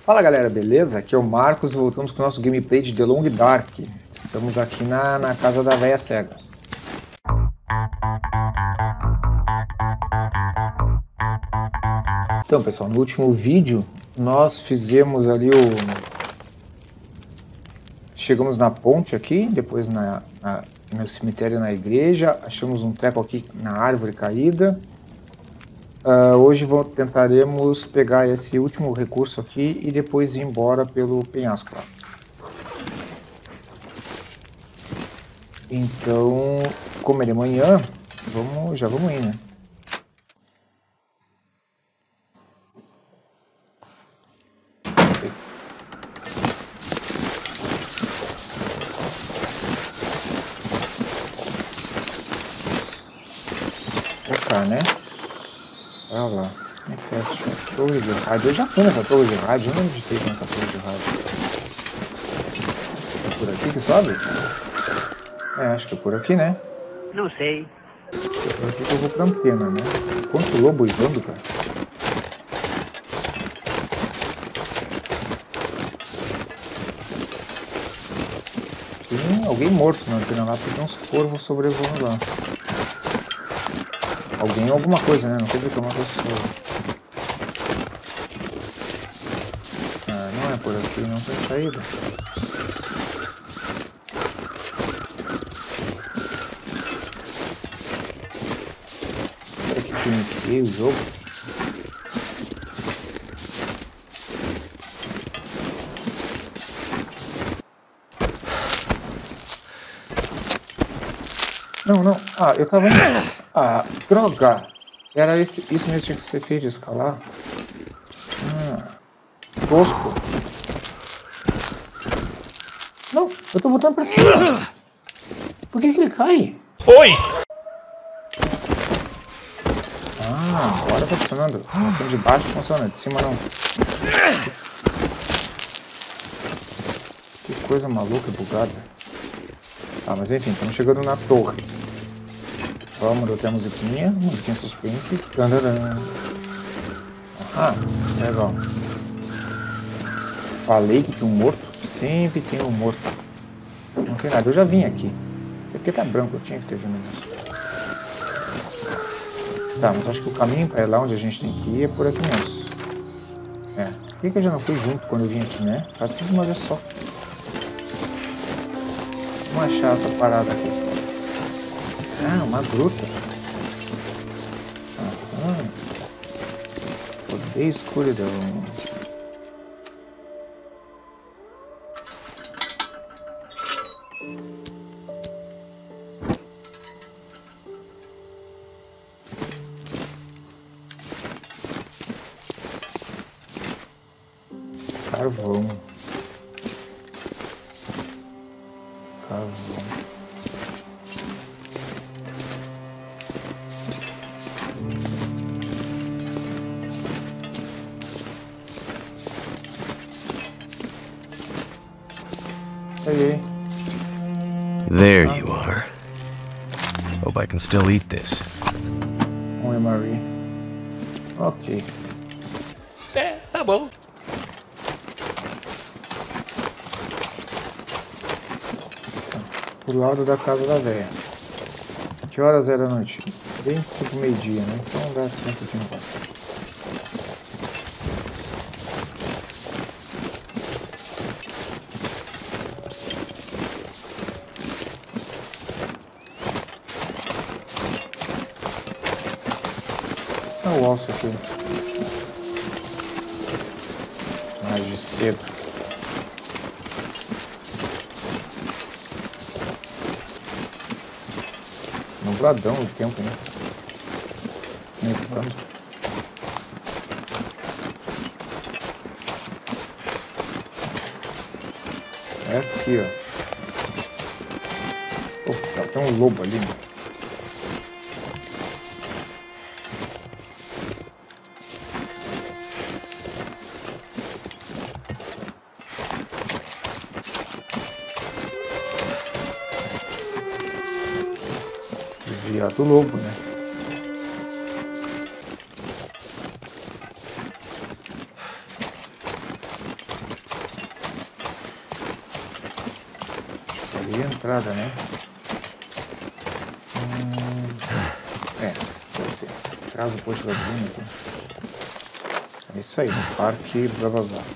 Fala galera, beleza? Aqui é o Marcos e voltamos com o nosso gameplay de The Long Dark. Estamos aqui na casa da véia cega. Então pessoal, no último vídeo nós fizemos ali chegamos na ponte aqui, depois no cemitério na igreja, achamos um treco aqui na árvore caída. Hoje tentaremos pegar esse último recurso aqui e depois ir embora pelo penhasco lá. Então, como é de manhã, já vamos ir, né? Pra cá, né? Olha lá, como é que você acha? Torre de rádio. Eu já fui nessa torre de rádio, eu não digitei nessa torre de rádio. É por aqui que sobe? É, acho que é por aqui, né? Não sei. É por aqui que eu vou pra antena, né? Quanto lobo uivando, cara. Tem alguém morto na antena lá, porque tem uns corvos sobrevoando lá. Alguém ou alguma coisa, né? Não quer dizer que é uma pessoa. Ah, não é por aqui, não tem saída. Será que eu iniciei o jogo? Não. Ah, eu tava indo. Ah, droga! Era isso mesmo que tinha que ser feito de escalar. Tosco. Não, eu tô botando pra cima. Por que ele cai? Oi! Ah, agora tá funcionando. Funciona de baixo funciona, de cima não. Que coisa maluca, bugada. Ah, mas enfim, estamos chegando na torre. Vamos botar a musiquinha suspense. Ah, legal. Falei que tinha um morto. Sempre tem um morto. Não tem nada, eu já vim aqui. É porque tá branco, eu tinha que ter vindo isso. Tá, mas acho que o caminho para lá onde a gente tem que ir é por aqui mesmo. É, por que eu já não fui junto quando eu vim aqui, né? Faz tudo de uma vez só. Vamos achar essa parada aqui. Ah, uma gruta. Aham. Odeio escuridão. Carvão. Hey. There you are. Hope I can still eat this. Oi, Marie. Ok. Tá bom. Pro lado da casa da véia. Que horas era a noite? Bem tipo meio-dia, né? Então dá tempo de ir embora. Olha o alce aqui. Mais de cedo. Nubladão o tempo, né? Nevando. É aqui, ó. Opa, tem um lobo ali, né? Desviar do lobo, né? Ali a entrada, né? Pode ser. Traz o posto de gasolina aqui. É isso aí, no parque, blá blá blá.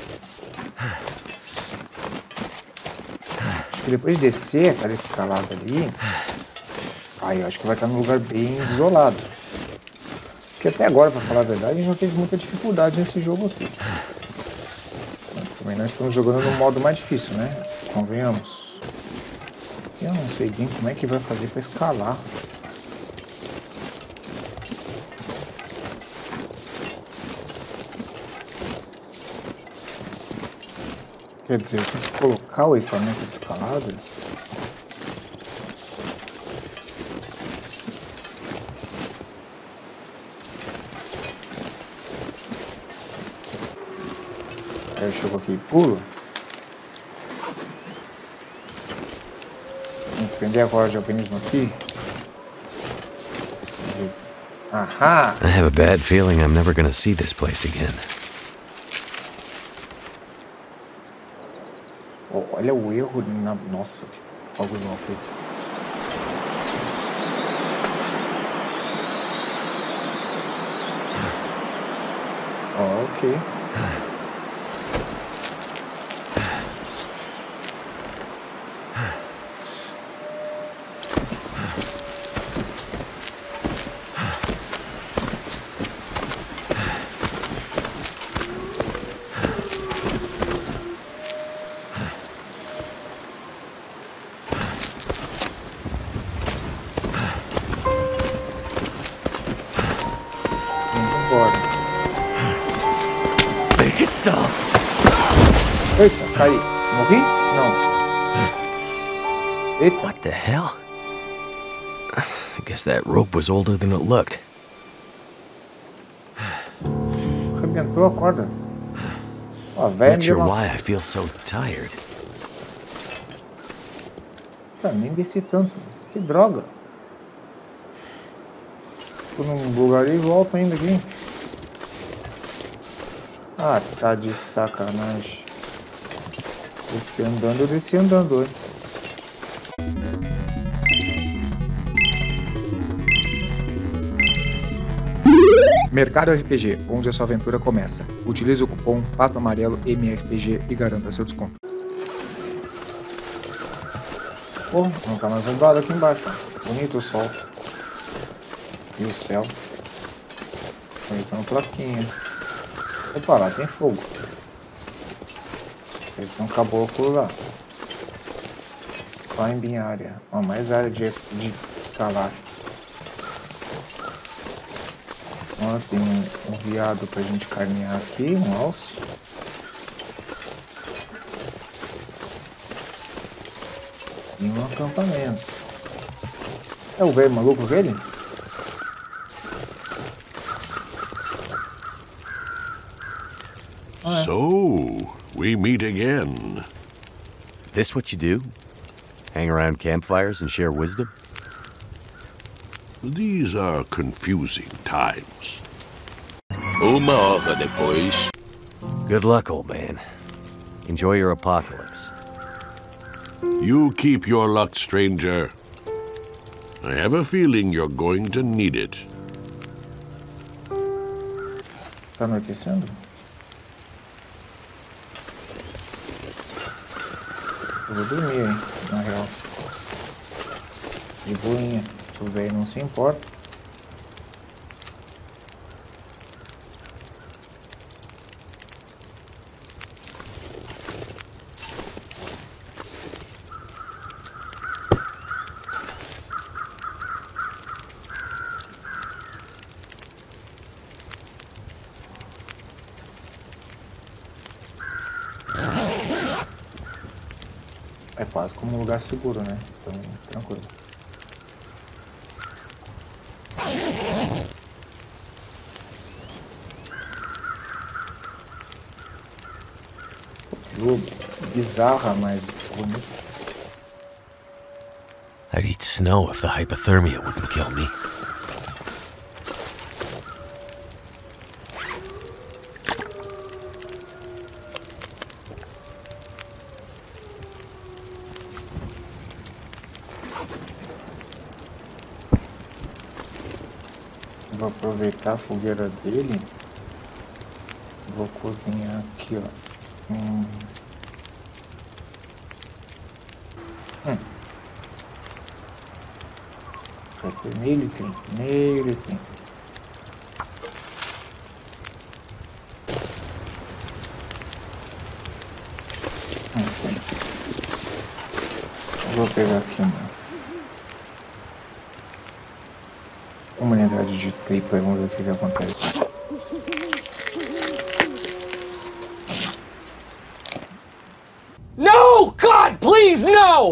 Acho que depois de descer aquela escalada ali, aí eu acho que vai estar num lugar bem isolado. Porque até agora, pra falar a verdade, a gente não teve muita dificuldade nesse jogo aqui. Também nós estamos jogando no modo mais difícil, né? Convenhamos. Eu não sei bem como é que vai fazer pra escalar. Quer dizer, eu tenho que colocar o equipamento de escalada. Aí eu chego aqui e pulo. Vou prender agora de alpinismo aqui. Ahá! I have a bad feeling I'm never gonna see this place again. Olha o erro na... Nossa, que bagulho mal feito. Ok. Make it stop. Eita, caí. Morri? Não. Eita. What the hell? I guess that rope was older than it looked. Arrebentou a corda. Ó, velho. Not sure why I feel so tired. Tá, nem desci tanto. Que droga. Tô num lugar e volto ainda aqui. Ah, tá de sacanagem. Desci andando, eu desci andando antes. Mercado RPG, onde a sua aventura começa. Utilize o cupom Pato Amarelo MRPG e garanta seu desconto. Pô, não tá mais nublado aqui embaixo. Ó. Bonito o sol. E o céu. Aí tá uma plaquinha. Opa, lá tem fogo. Tem um caboclo lá. Climbing área. Ó, mais área de escalar. Ó, tem um viado pra gente carnear aqui, um alce. E um acampamento. É o velho maluco dele? So, we meet again. This what you do? Hang around campfires and share wisdom? These are confusing times. Uma hora depois. Good luck, old man. Enjoy your apocalypse. You keep your luck, stranger. I have a feeling you're going to need it. Tá anoitecendo? Eu vou dormir, hein, na real. De boinha. O velho não se importa. É quase como um lugar seguro, né? Então, tranquilo. Bizarra, mas bonita. I'd eat snow if the hypothermia wouldn't kill me. Vou aproveitar a fogueira dele. Vou cozinhar aqui, ó. Vai ter meio litrinho. Vou pegar aqui uma unidade de tripa e vamos ver o que acontece. No! God, please, no!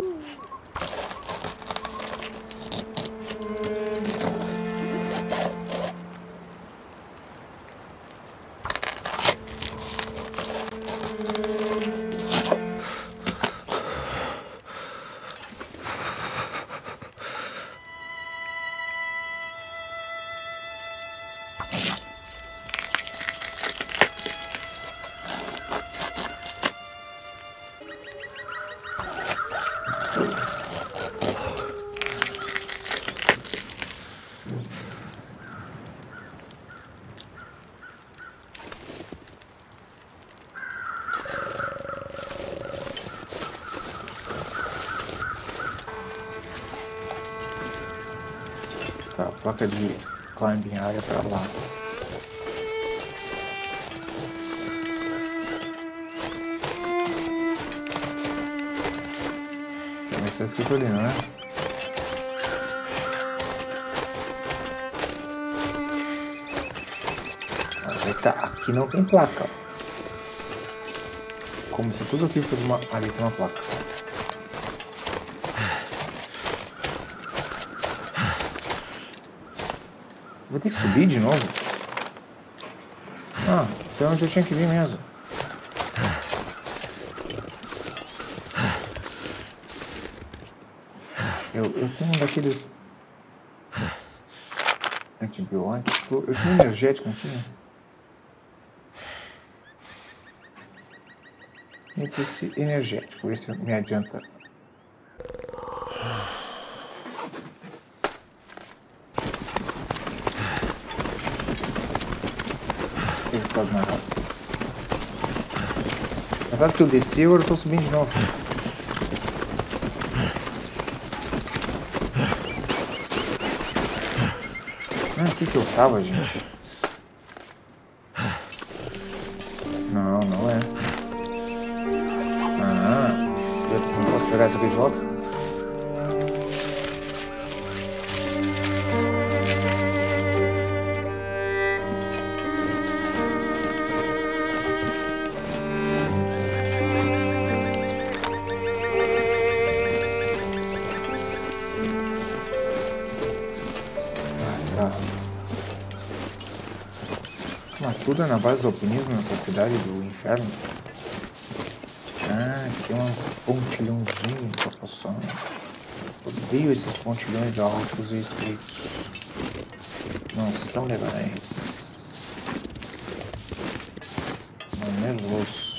Tá, placa de climbing área pra lá. Vai ser escrito ali, não é? Tá, aqui não tem placa. Como se tudo aqui fosse uma... Ali tem uma placa. Vou ter que subir de novo? Ah, foi onde eu tinha que vir mesmo. Eu tenho um daqueles... antibiótico. Eu tenho energético, não tinha? Esse energético, esse me adianta. Pensado na rota. Apesar que eu desci, agora eu tô subindo de novo. Ah, aqui que eu tava, gente. Não, não é. Eu não posso pegar isso aqui de volta? Mas tudo é na base do alpinismo nessa cidade do inferno. Ah, aqui tem um pontilhãozinho pra poção. Odeio esses pontilhões altos e estreitos. Não são legais. Não é nervoso.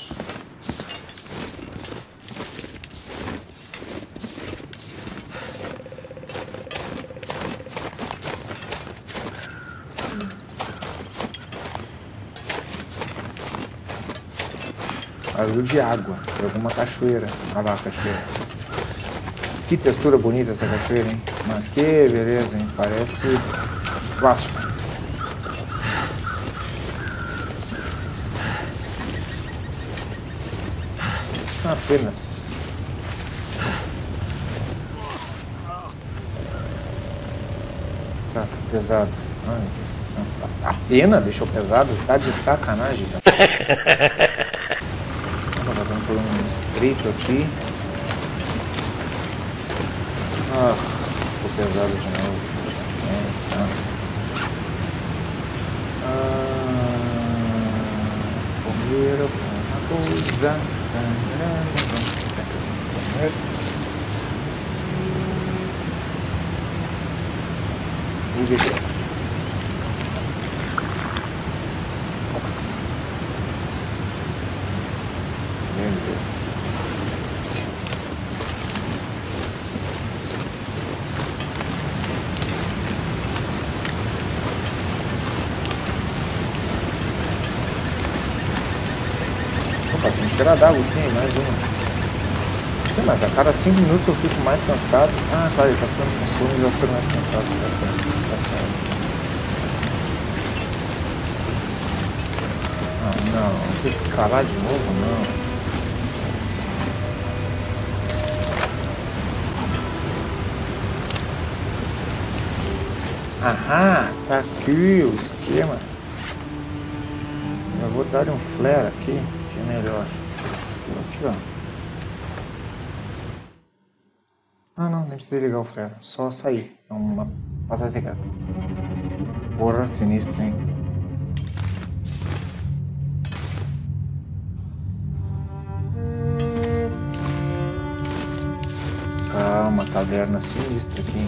Barulho de água, de alguma cachoeira. Olha lá a cachoeira. Que textura bonita essa cachoeira, hein? Mas que beleza, hein? Parece plástico. Apenas. Tá pesado. Ai, que pena deixou pesado? Tá de sacanagem, cara. Passando por um estreito aqui. Ah, ficou pesado de novo. Comer alguma coisa. E beber. Opa, senti agradável, sim, mais uma. Sim, mas a cada 5 minutos eu fico mais cansado. Ah, claro, ele tá ficando com sono e já fico mais cansado. Tá certo, tá certo. Ah, não, tem que escalar de novo, não. Aham, tá aqui o esquema. Eu vou dar um flare aqui, que é melhor. Aqui, ó. Ah, não, nem precisa ligar o flare, só sair. É uma passagem secreta. Porra, sinistro, hein? Calma, taverna sinistra aqui.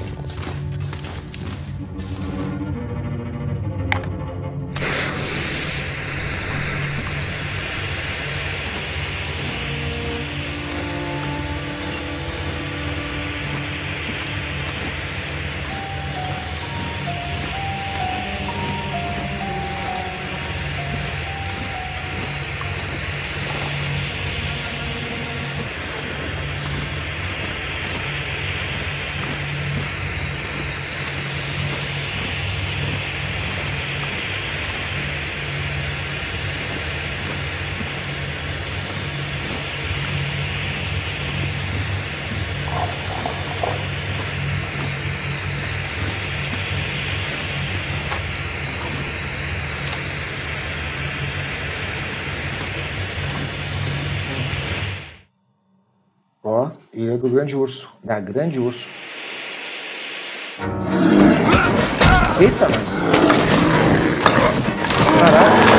Ó, ilha do grande urso. Da grande urso. Eita, mas... Caraca.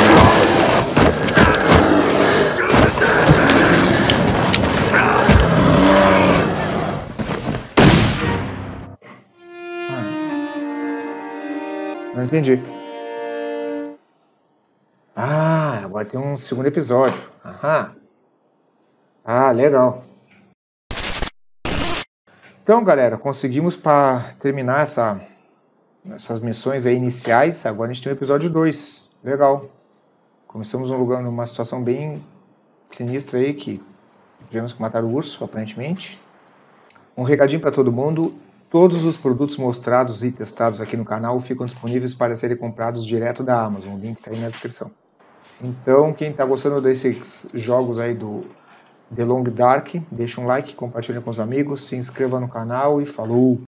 Não entendi. Ah, agora tem um segundo episódio. Aham. Ah, legal. Então, galera, conseguimos para terminar essas missões aí iniciais. Agora a gente tem o episódio 2. Legal. Começamos numa situação bem sinistra aí, que tivemos que matar o urso, aparentemente. Um recadinho para todo mundo. Todos os produtos mostrados e testados aqui no canal ficam disponíveis para serem comprados direto da Amazon. O link está aí na descrição. Então, quem está gostando desses jogos aí do The Long Dark, deixa um like, compartilha com os amigos, se inscreva no canal e falou!